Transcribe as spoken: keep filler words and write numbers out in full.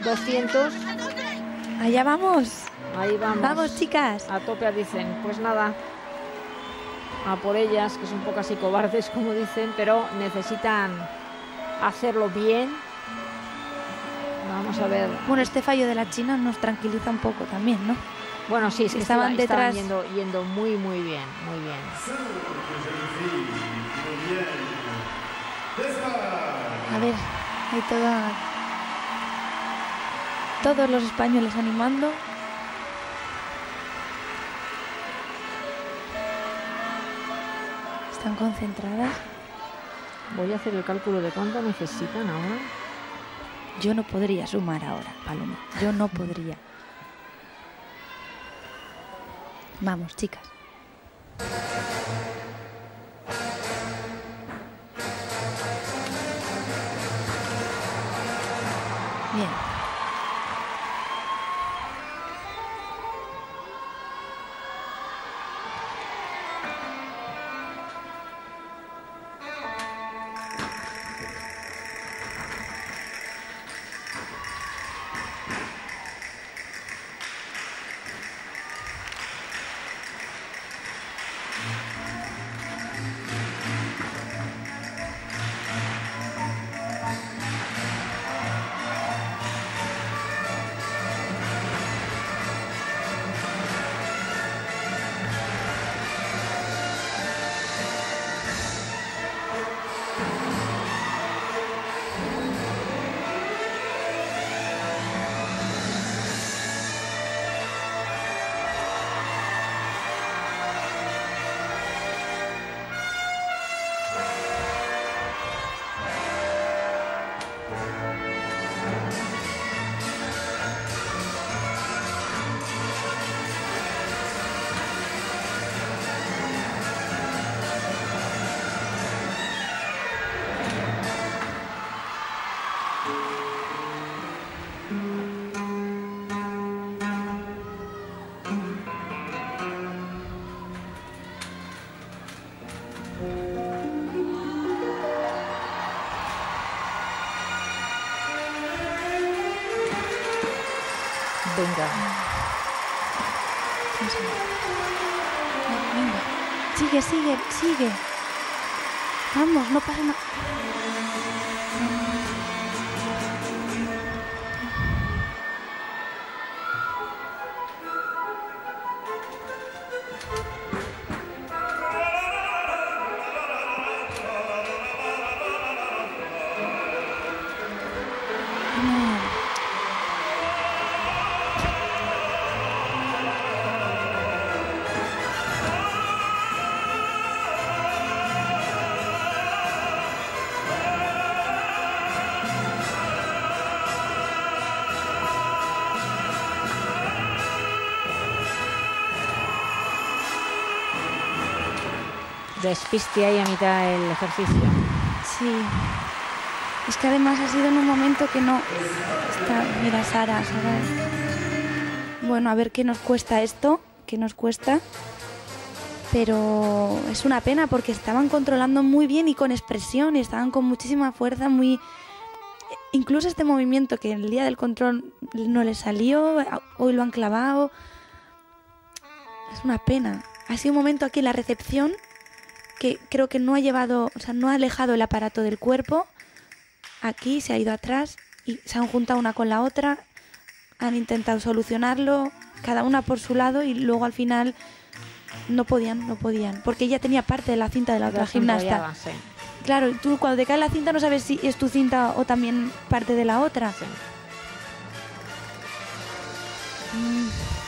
doscientos. Allá vamos. Ahí vamos. Vamos, chicas. A tope, dicen. Pues nada, a por ellas, que son pocas y cobardes, como dicen, pero necesitan hacerlo bien. Vamos a ver. Bueno, este fallo de la China nos tranquiliza un poco también, ¿no? Bueno, sí, es que estaban estaba, detrás. Estaban yendo, yendo muy, muy bien, muy bien. A ver, hay toda... todos los españoles animando. Están concentradas. Voy a hacer el cálculo de cuánto necesitan ahora. Yo no podría sumar ahora, Paloma. Yo no podría. Vamos, chicas. Bien. Venga. Venga. Sigue, sigue, sigue. Vamos, no pasa nada. Despiste ahí a mitad del ejercicio. Sí. Es que además ha sido en un momento que no... Está... Mira, Sara, Sara... Bueno, a ver qué nos cuesta esto, qué nos cuesta. Pero es una pena porque estaban controlando muy bien y con expresión y estaban con muchísima fuerza, muy... Incluso este movimiento que el día del control no les salió, hoy lo han clavado. Es una pena. Ha sido un momento aquí en la recepción que creo que no ha llevado, o sea, no ha alejado el aparato del cuerpo. Aquí se ha ido atrás y se han juntado una con la otra, han intentado solucionarlo, cada una por su lado, y luego al final no podían, no podían, porque ella tenía parte de la cinta de la otra gimnasta. Sí. Claro, tú cuando te cae la cinta no sabes si es tu cinta o también parte de la otra. Sí. Mm.